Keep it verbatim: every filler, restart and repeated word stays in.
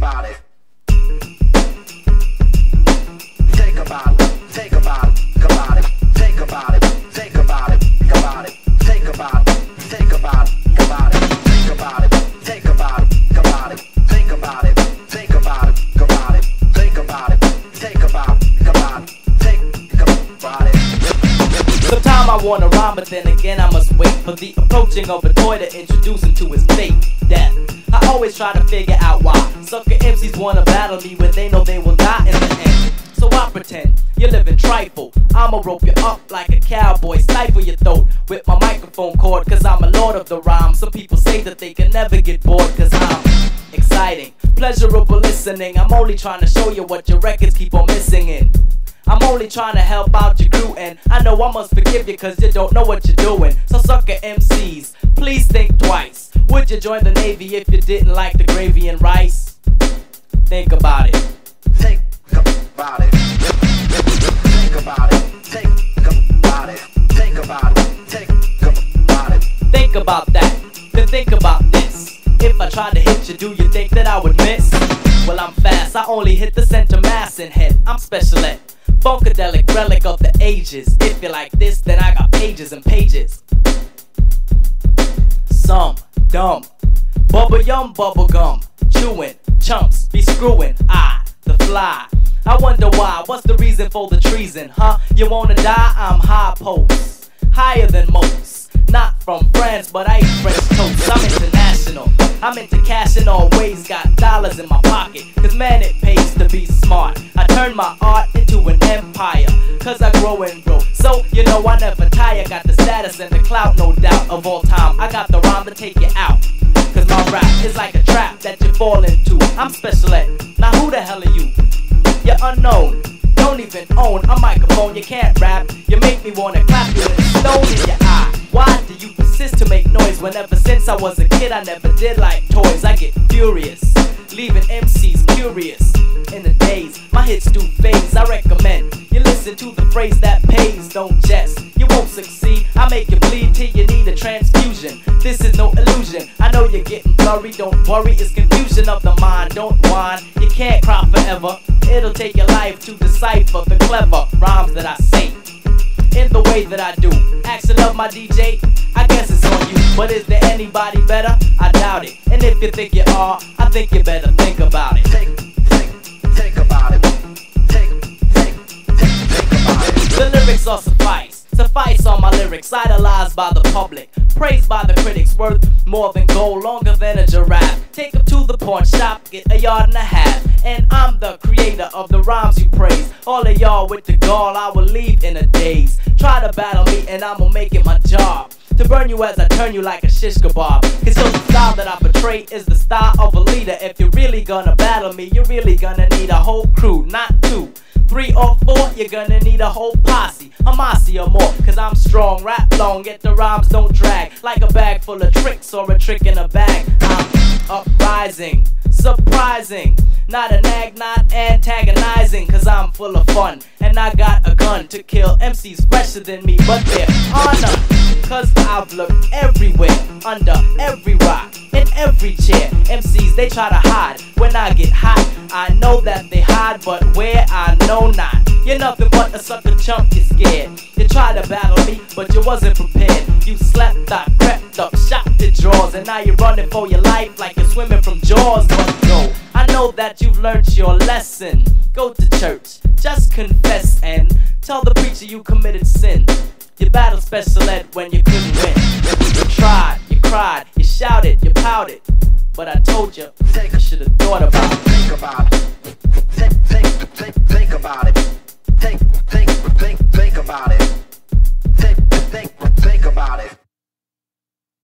about it. Think about it. Think about it. About it. Think about it. Think about it. About it. Think about it. Think about it. About it. Think about it. Think about it. About it. Think about it. Think about it. About it. Think about it. Think about it. About it. Think about it. Sometimes I wanna rhyme, but then again I must wait for the approaching of a toy to introduce him to his fate, death. I always try to figure out why sucker M Cs wanna battle me when they know they will die in the end. So I pretend you're living trifle. I'ma rope you up like a cowboy, stifle your throat with my microphone cord, cause I'm a lord of the rhyme. Some people say that they can never get bored, cause I'm exciting, pleasurable listening. I'm only trying to show you what your records keep on missing in. I'm only trying to help out your crew, and I know I must forgive you cause you don't know what you're doing. So sucker M Cs, please think twice. Would you join the Navy if you didn't like the gravy and rice? Think about it. Think about it. Think about it. Think about it. Think about it. Think about it. Think about that. Then think about this. If I tried to hit you, do you think that I would miss? Well, I'm fast. I only hit the center mass and head. I'm special ed. Funkadelic relic of the ages. If you like this, then I got pages and pages. Some dumb bubble yum bubble gum chewing chumps be screwing. I the fly. I wonder why. What's the reason for the treason? Huh? You wanna die? I'm high post, higher than most. Not from France, but I eat French toast. I'm international. I'm into cashing always. Got dollars in my pocket, cause man it pays to be smart. I turn my art into an empire, cause I grow and grow. So you know I never tire. Got the status and the clout, no doubt, of all time. I got the rhyme to take you out, cause my rap is like a trap that you fall into. I'm special ed. Now who the hell are you? You're unknown. Don't even own a microphone. You can't rap. You make me wanna clap you with a stone in your eye. Why do you persist to make noise when ever since I was a kid I never did like toys? I get furious, leaving M Cs curious. In the days, my hits do phase. I recommend you listen to the phrase that pays. Don't jest, you won't succeed. I make you bleed till you need a transfusion. This is no illusion. I know you're getting blurry. Don't worry, it's confusion of the mind. Don't whine, you can't cry forever. It'll take your life to decipher the clever rhymes that I say in the way that I do. Action of my D J, I guess it's on you. But is there anybody better? I doubt it. And if you think you are, I think you better think about it. Think, think, think about it. Think, think, think, think about it. The lyrics are suffice. Suffice on my lyrics, idolized by the public, praised by the critics, worth more than gold, longer than a giraffe. Take them to the pawn shop, get a yard and a half. And I'm the creator of the rhymes you praise. All of y'all with the gall, I will leave in a daze. Try to battle me and I'ma make it my job to burn you as I turn you like a shish kebab. Cause so the style that I portray is the style of a leader. If you're really gonna battle me, you're really gonna need a whole crew, not two. Three or four, you're gonna need a whole posse, a mossy or more. Cause I'm strong, rap long, yet the rhymes don't drag. Like a bag full of tricks or a trick in a bag. I'm uprising, surprising, not a nag, not antagonizing. Cause I'm full of fun, and I got a gun to kill M Cs fresher than me. But they're honor, cause I've looked everywhere, under every rock, in every chair. M Cs, they try to hide when I get hot. I know that they hide, but where I know not. You're nothing but a sucker chump, you're scared. You tried to battle me, but you wasn't prepared. You slept up, crept up, shot the drawers, and now you're running for your life like you're swimming from jaws. But go, I know that you've learned your lesson. Go to church, just confess and tell the preacher you committed sin. You battled special ed when you couldn't win. You tried, you cried, you shouted, you pouted, but I told you, you should have thought about it. Think about it. Think, think, think, think about it.